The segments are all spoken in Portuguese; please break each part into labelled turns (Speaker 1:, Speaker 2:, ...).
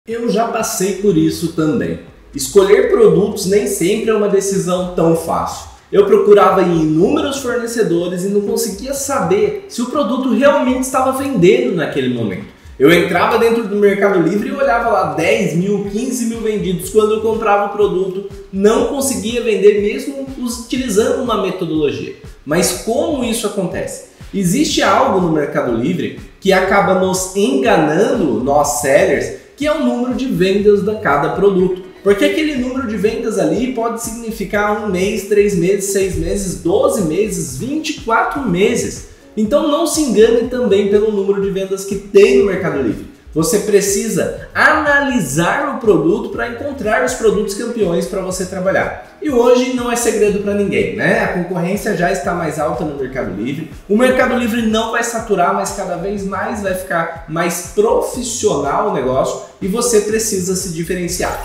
Speaker 1: Eu já passei por isso também. Escolher produtos nem sempre é uma decisão tão fácil. Eu procurava em inúmeros fornecedores e não conseguia saber se o produto realmente estava vendendo naquele momento. Eu entrava dentro do Mercado Livre e olhava lá 10 mil, 15 mil vendidos. Quando eu comprava o produto, não conseguia vender mesmo utilizando uma metodologia. Mas como isso acontece? Existe algo no Mercado Livre que acaba nos enganando, nós sellers, que é o número de vendas de cada produto. Porque aquele número de vendas ali pode significar 1 mês, 3 meses, 6 meses, 12 meses, 24 meses. Então não se engane também pelo número de vendas que tem no Mercado Livre. Você precisa analisar o produto para encontrar os produtos campeões para você trabalhar. E hoje não é segredo para ninguém, né? A concorrência já está mais alta no Mercado Livre. O Mercado Livre não vai saturar, mas cada vez mais vai ficar mais profissional o negócio e você precisa se diferenciar.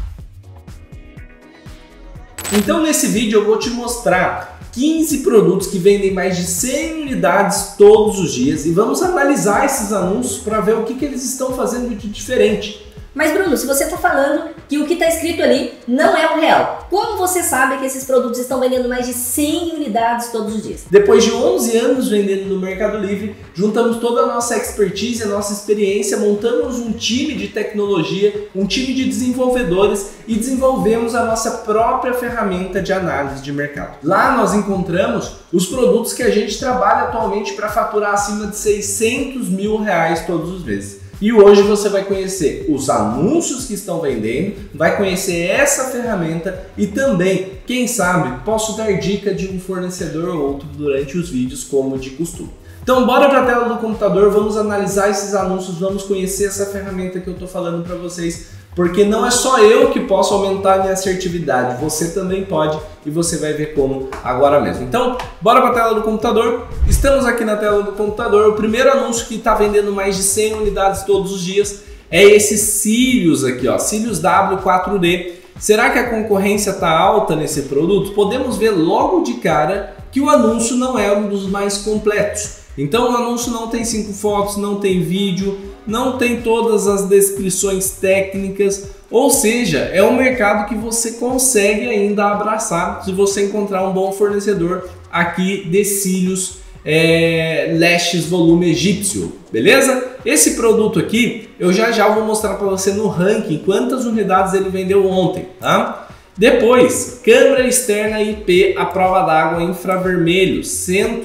Speaker 1: Então nesse vídeo eu vou te mostrar 15 produtos que vendem mais de 100 unidades todos os dias e vamos analisar esses anúncios para ver o que eles estão fazendo de diferente.
Speaker 2: Mas Bruno, se você está falando que o que está escrito ali não é o real, como você sabe que esses produtos estão vendendo mais de 100 unidades todos os dias?
Speaker 1: Depois de 11 anos vendendo no Mercado Livre, juntamos toda a nossa expertise, a nossa experiência, montamos um time de tecnologia, um time de desenvolvedores e desenvolvemos a nossa própria ferramenta de análise de mercado. Lá nós encontramos os produtos que a gente trabalha atualmente para faturar acima de 600 mil reais todos os meses. E hoje você vai conhecer os anúncios que estão vendendo, vai conhecer essa ferramenta e também, quem sabe, posso dar dica de um fornecedor ou outro durante os vídeos, como de costume. Então bora para a tela do computador, vamos analisar esses anúncios, vamos conhecer essa ferramenta que eu estou falando para vocês, porque não é só eu que posso aumentar a minha assertividade, você também pode e você vai ver como agora mesmo. Então, bora para a tela do computador. Estamos aqui na tela do computador. O primeiro anúncio que está vendendo mais de 100 unidades todos os dias é esse cílios aqui, ó, cílios W4D. Será que a concorrência está alta nesse produto? Podemos ver logo de cara que o anúncio não é um dos mais completos. Então o anúncio não tem 5 fotos, não tem vídeo, não tem todas as descrições técnicas, ou seja, é um mercado que você consegue ainda abraçar se você encontrar um bom fornecedor aqui de cílios Lashes volume egípcio, beleza? Esse produto aqui eu já vou mostrar para você no ranking quantas unidades ele vendeu ontem, tá? Depois, câmera externa IP à prova d'água infravermelho, R$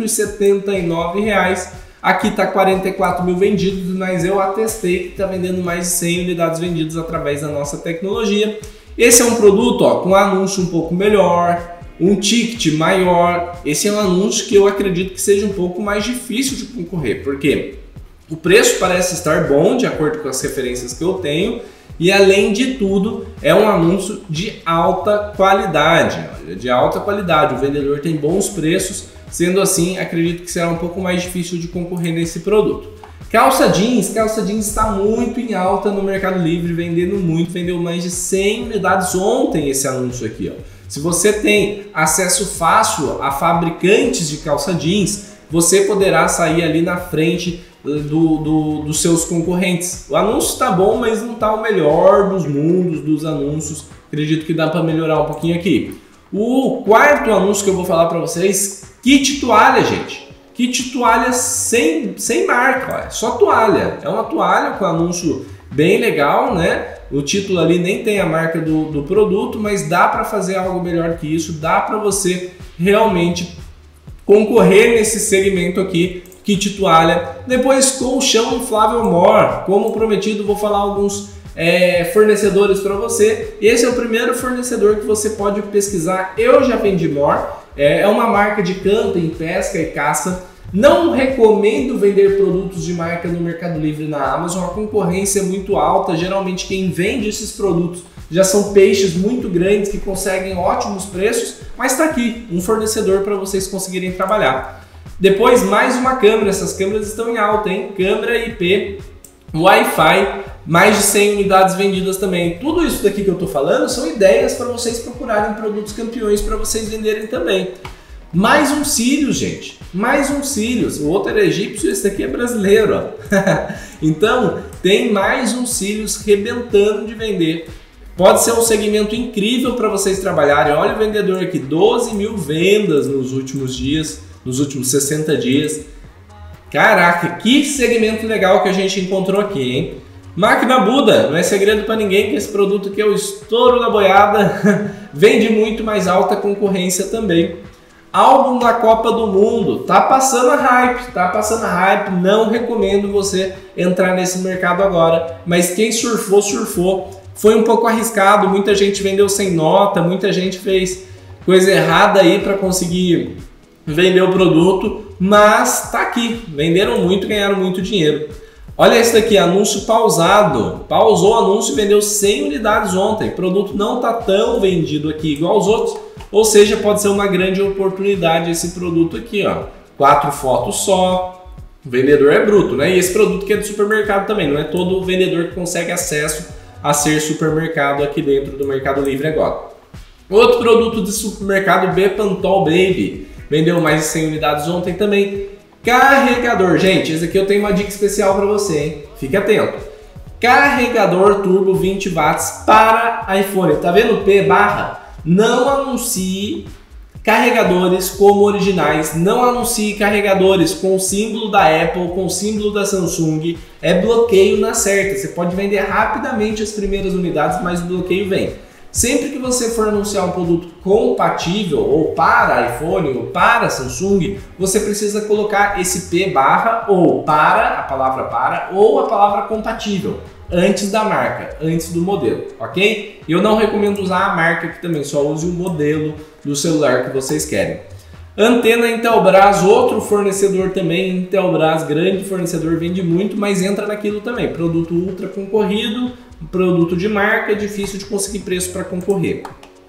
Speaker 1: 179. Aqui está 44 mil vendidos, mas eu atestei que está vendendo mais de 100 unidades vendidas através da nossa tecnologia. Esse é um produto com anúncio um pouco melhor, um ticket maior. Esse é um anúncio que eu acredito que seja um pouco mais difícil de concorrer, porque o preço parece estar bom, de acordo com as referências que eu tenho, e além de tudo, é um anúncio de alta qualidade. De alta qualidade, o vendedor tem bons preços, sendo assim, acredito que será um pouco mais difícil de concorrer nesse produto. Calça jeans está muito em alta no Mercado Livre, vendendo muito, vendeu mais de 100 unidades ontem esse anúncio aqui, ó. Se você tem acesso fácil a fabricantes de calça jeans, você poderá sair ali na frente dos seus concorrentes. O anúncio está bom, mas não está o melhor dos mundos dos anúncios. Acredito que dá para melhorar um pouquinho aqui. O quarto anúncio que eu vou falar para vocês, kit toalha, gente. Kit toalha sem marca, ó, só toalha. É uma toalha com anúncio bem legal, né? O título ali nem tem a marca do produto, mas dá para fazer algo melhor que isso. Dá para você realmente concorrer nesse segmento aqui, kit toalha. Depois, colchão inflável More. Como prometido, vou falar alguns fornecedores para você. Esse é o primeiro fornecedor que você pode pesquisar. Eu já vendi More. É uma marca de camping, pesca e caça. Não recomendo vender produtos de marca no Mercado Livre na Amazon. A concorrência é muito alta. Geralmente quem vende esses produtos já são peixes muito grandes que conseguem ótimos preços, mas está aqui um fornecedor para vocês conseguirem trabalhar. Depois, mais uma câmera. Essas câmeras estão em alta, hein? Câmera IP, Wi-Fi, mais de 100 unidades vendidas também. Tudo isso daqui que eu estou falando são ideias para vocês procurarem produtos campeões para vocês venderem também. Mais um cílios, gente. Mais um cílios. O outro era egípcio, esse daqui é brasileiro, ó. Então, tem mais um Cílios rebentando de vender. Pode ser um segmento incrível para vocês trabalharem. Olha o vendedor aqui, 12 mil vendas nos últimos dias, nos últimos 60 dias. Caraca, que segmento legal que a gente encontrou aqui, hein? Máquina Buda, não é segredo para ninguém que esse produto aqui é o estouro da boiada. Vende muito, mais alta concorrência também. Álbum da Copa do Mundo, tá passando a hype, não recomendo você entrar nesse mercado agora, mas quem surfou, surfou. Foi um pouco arriscado, muita gente vendeu sem nota, muita gente fez coisa errada aí para conseguir vender o produto, mas tá aqui, venderam muito, ganharam muito dinheiro. Olha esse daqui, anúncio pausado, pausou o anúncio e vendeu 100 unidades ontem, o produto não tá tão vendido aqui igual aos outros, ou seja, pode ser uma grande oportunidade esse produto aqui, ó, 4 fotos só, o vendedor é bruto, né? E esse produto que é do supermercado também, não é todo vendedor que consegue acesso a ser supermercado aqui dentro do Mercado Livre agora. Outro produto de supermercado, Bepantol Baby, vendeu mais de 100 unidades ontem também. Carregador, gente, esse aqui eu tenho uma dica especial para você, hein? Fique atento. Carregador turbo 20 watts para iPhone, tá vendo o P barra? Não anuncie carregadores como originais, não anuncie carregadores com o símbolo da Apple, com o símbolo da Samsung, é bloqueio na certa. Você pode vender rapidamente as primeiras unidades, mas o bloqueio vem. Sempre que você for anunciar um produto compatível ou para iPhone ou para Samsung, você precisa colocar esse P barra ou para, a palavra para, ou a palavra compatível, antes da marca, antes do modelo, ok? Eu não recomendo usar a marca aqui também, só use o modelo do celular que vocês querem. Antena Intelbras, outro fornecedor também, Intelbras, grande fornecedor, vende muito, mas entra naquilo também, produto ultra concorrido, produto de marca, difícil de conseguir preço para concorrer.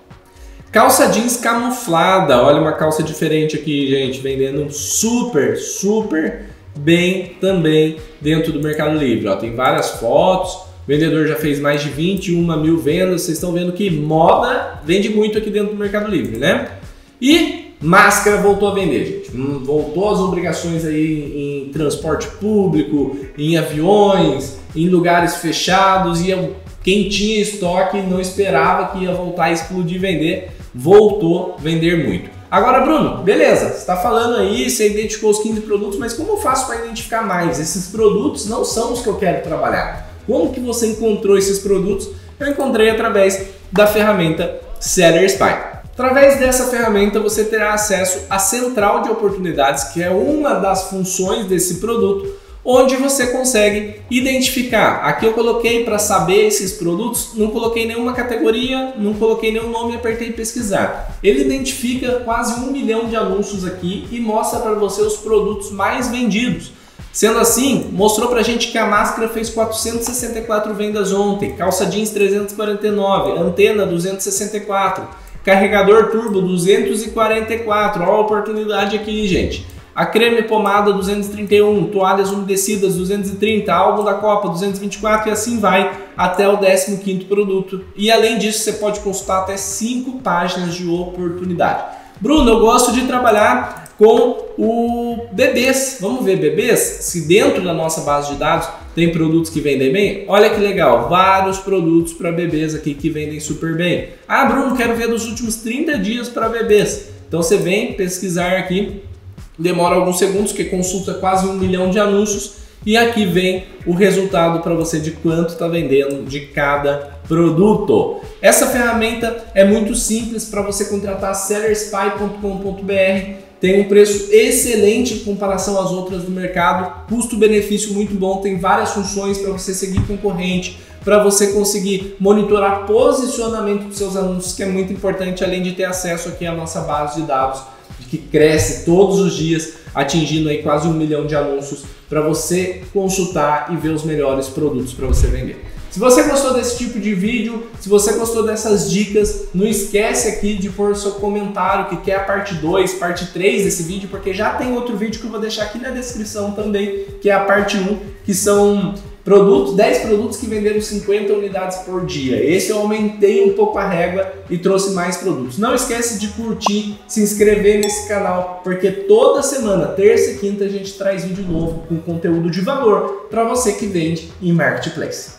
Speaker 1: Calça jeans camuflada, olha uma calça diferente aqui, gente, vendendo super bem também dentro do Mercado Livre. Ó, tem várias fotos, o vendedor já fez mais de 21 mil vendas, vocês estão vendo que moda vende muito aqui dentro do Mercado Livre, né? E máscara voltou a vender, gente. Voltou as obrigações aí em transporte público, em aviões, em lugares fechados, e quem tinha estoque não esperava que ia voltar a explodir vender, voltou a vender muito. Agora, Bruno, beleza, você está falando aí, você identificou os 15 produtos, mas como eu faço para identificar mais? Esses produtos não são os que eu quero trabalhar. Como que você encontrou esses produtos? Eu encontrei através da ferramenta Seller Spy. Através dessa ferramenta você terá acesso à central de oportunidades, que é uma das funções desse produto, onde você consegue identificar. Aqui eu coloquei para saber esses produtos, não coloquei nenhuma categoria, não coloquei nenhum nome e apertei pesquisar. Ele identifica quase 1 milhão de anúncios aqui e mostra para você os produtos mais vendidos. Sendo assim, mostrou pra gente que a máscara fez 464 vendas ontem, calça jeans 349, antena 264, carregador turbo 244, olha a oportunidade aqui, gente. A creme pomada 231, toalhas umedecidas 230, álbum da Copa 224 e assim vai até o 15º produto. E além disso, você pode consultar até 5 páginas de oportunidade. Bruno, eu gosto de trabalhar com o bebês. Vamos ver bebês? Se dentro da nossa base de dados tem produtos que vendem bem? Olha que legal, vários produtos para bebês aqui que vendem super bem. Ah, Bruno, quero ver dos últimos 30 dias para bebês. Então você vem pesquisar aqui, demora alguns segundos, que consulta quase 1 milhão de anúncios e aqui vem o resultado para você de quanto está vendendo de cada produto. Essa ferramenta é muito simples para você contratar, sellerspy.com.br. Tem um preço excelente em comparação às outras do mercado, custo-benefício muito bom, tem várias funções para você seguir concorrente, para você conseguir monitorar posicionamento dos seus anúncios, que é muito importante, além de ter acesso aqui à nossa base de dados, que cresce todos os dias, atingindo aí quase 1 milhão de anúncios para você consultar e ver os melhores produtos para você vender. Se você gostou desse tipo de vídeo, se você gostou dessas dicas, não esquece aqui de pôr seu comentário que quer a parte 2, parte 3 desse vídeo, porque já tem outro vídeo que eu vou deixar aqui na descrição também, que é a parte 1, que são 10 produtos que venderam 50 unidades por dia. Esse eu aumentei um pouco a régua e trouxe mais produtos. Não esquece de curtir, se inscrever nesse canal, porque toda semana, terça e quinta, a gente traz vídeo novo com conteúdo de valor para você que vende em Marketplace.